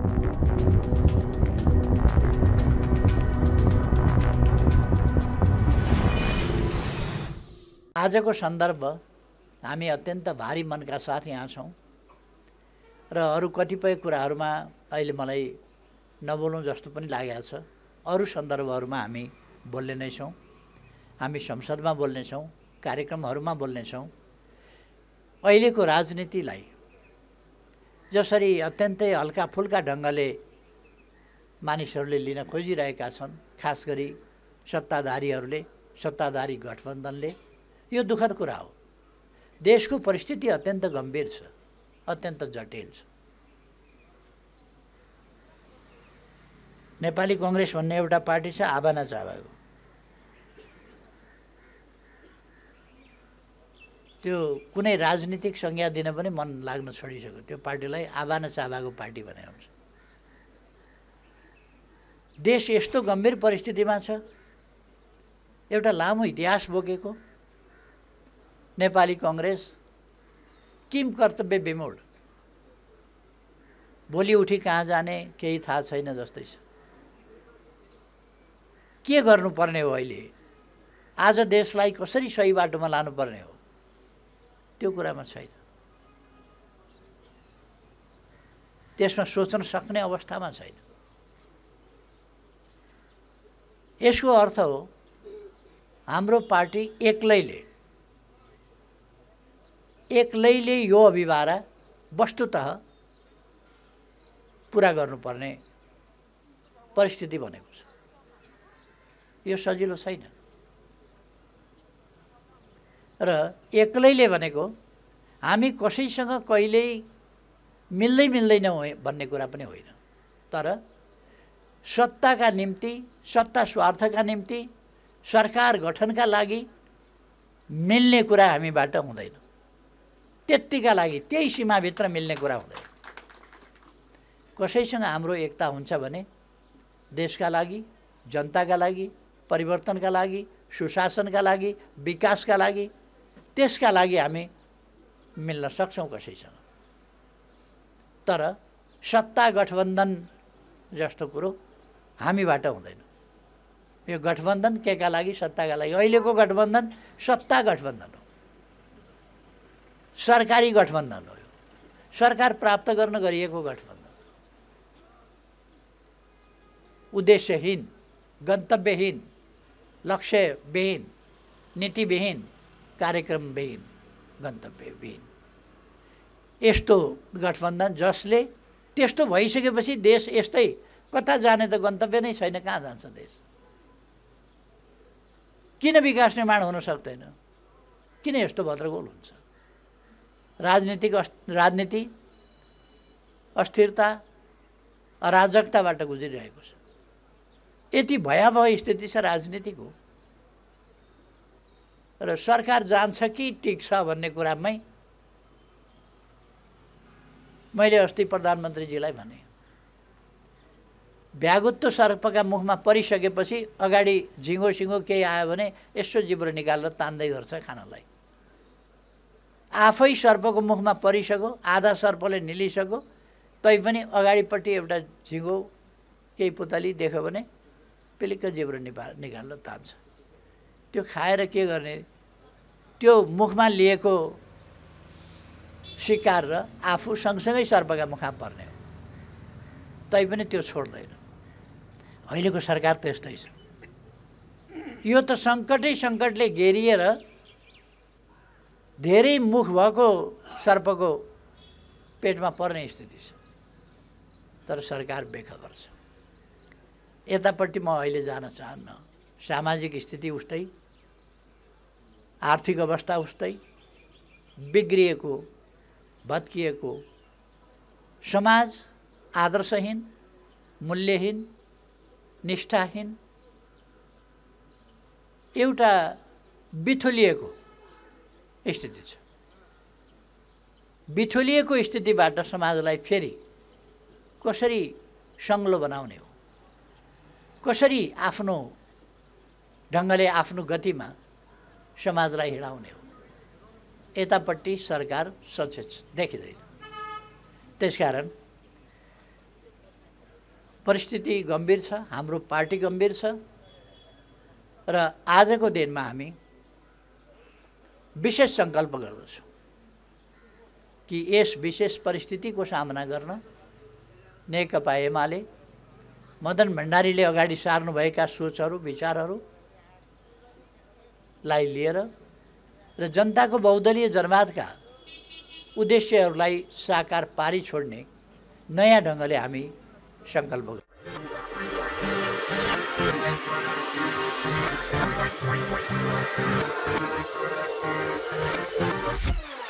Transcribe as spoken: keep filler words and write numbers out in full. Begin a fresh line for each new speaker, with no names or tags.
आजको सन्दर्भ हामी अत्यन्त भारी मनका साथ यहाँ छौँ र अरू कतिपय कुराहरूमा अहिले मलाई नबोलौँ जस्तो पनि लागेको छ। अरू सन्दर्भहरूमा हामी बोल्ने नै छौँ, हामी संसदमा बोल्नेछौँ, कार्यक्रमहरूमा बोल्नेछौँ। अहिलेको राजनीतिलाई जसरी अत्यन्तै हल्काफुल्का ढङ्गले मानिसहरूले लिन खोजिरहेका छन्, खास गरी सत्ताधारीहरूले, सत्ताधारी गठबन्धनले, यो दुःखद कुरा हो। देशको परिस्थिति अत्यन्त गम्भीर छ, अत्यन्त जटिल छ। नेपाली कांग्रेस भन्ने एउटा पार्टी छ, आबाना चाबाको। त्यो कुनै राजनीतिक संज्ञा दिन पनि मन लाग्न छोडिसक्यो। त्यो पार्टीलाई आबाना चाबाको पार्टी भने हुन्छ। देश यस्तो गम्भीर परिस्थितिमा छ, एउटा लामो इतिहास बोकेको नेपाली कांग्रेस किम कर्तव्य विमूढ, भोलि उठी कहाँ जाने केही थाहा छैन जस्तै छ। के गर्नुपर्ने हो अहिले, आज देशलाई कसरी सही बाटोमा लानुपर्ने हो, त्यो कुरामा छैन। त्यसमा सोच्न सक्ने अवस्थामा छैन। यसको अर्थ हो हाम्रो पार्टी एक्लैले एक्लैले यो अभिभारा वस्तुतः पुरा गर्नुपर्ने परिस्थिति बनेको छ। यो सजिलो छैन। र एक्लैले भनेको हामी कसैसँग कहिल्यै मिल्दै मिल्दैन भन्ने कुरा पनि होइन, तर सत्ताका निम्ति, सत्ता स्वार्थका निम्ति, सरकार गठनका लागि मिल्ने कुरा हामीबाट हुँदैन। त्यतिका लागि त्यही सीमाभित्र मिल्ने कुरा हुँदैन। कसैसँग हाम्रो एकता हुन्छ भने देशका लागि, जनताका लागि, परिवर्तनका लागि, सुशासनका लागि, विकासका लागि, त्यसका लागि हामी मिल्न सक्छौँ कसैसँग। तर सत्ता गठबन्धन जस्तो कुरो हामीबाट हुँदैन। यो गठबन्धन केका लागि, सत्ताका लागि। अहिलेको गठबन्धन सत्ता गठबन्धन हो, सरकारी गठबन्धन हो। सरकार प्राप्त गर्न गरिएको गठबन्धन, उद्देश्यहीन, गन्तव्यहीन, लक्ष्यविहीन, नीतिविहीन, कार्यक्रमविहीन, गन्तव्यविहीन यस्तो गठबन्धन जसले त्यस्तो भइसकेपछि देश यस्तै कता जाने त गन्तव्य नै छैन, कहाँ जान्छ देश? किन विकास निर्माण हुन सक्दैन? किन यस्तो भद्रगोल हुन्छ? राजनीतिक राजनीति अस्थिरता, अराजकताबाट गुज्रिरहेको छ। यति भयावह स्थिति छ राजनीतिको। र सरकार जान्छ कि टिक्छ भन्ने कुरामै मैले अस्ति प्रधानमन्त्रीजीलाई भने, भ्यागुत्तो सर्पका मुखमा परिसकेपछि अगाडि झिङ्गो सिङ्गो केही आयो भने यसो जिब्रो निकालेर तान्दै गर्छ खानलाई। आफै सर्पको मुखमा परिसक्यो, आधा सर्पले निलिसक्यो, तैपनि अगाडिपट्टि एउटा झिङ्गो केही पुतली देख्यो भने पिलिक्क जिब्रो निपा निकालेर तान्छ। त्यो खाएर के गर्ने? त्यो मुखमा लिएको शिकार र आफू सँगसँगै सर्पका मुखमा पर्ने हो, तैपनि त्यो छोड्दैन। अहिलेको सरकार त्यस्तै छ। यो त सङ्कटै सङ्कटले घेरिएर धेरै मुख भएको सर्पको पेटमा पर्ने स्थिति छ, तर सरकार बेखबर छ। यतापट्टि म अहिले जान चाहन्न। सामाजिक स्थिति उस्तै, आर्थिक अवस्था उस्तै, बिग्रिएको, भत्किएको समाज, आदर्शहीन, मूल्यहीन, निष्ठाहीन, एउटा बिथुलिएको स्थिति छ। बिथुलिएको स्थितिबाट समाजलाई फेरि कसरी सङ्लो बनाउने हो, कसरी आफ्नो ढङ्गले आफ्नो गतिमा समाजलाई हिँडाउने हो, यतापट्टि सरकार सचेत देखिँदैन। त्यसकारण परिस्थिति गम्भीर छ, हाम्रो पार्टी गम्भीर छ र आजको दिनमा हामी विशेष सङ्कल्प गर्दछौँ कि यस विशेष परिस्थितिको सामना गर्न नेकपा एमाले मदन भण्डारीले अगाडि सार्नुभएका सोचहरू विचारहरूलाई लिएर र जनताको बहुदलीय जनवादका उद्देश्यहरूलाई साकार पारी छोड्ने नयाँ ढङ्गले हामी सङ्कल्प गर्छौँ।
We'll be right back.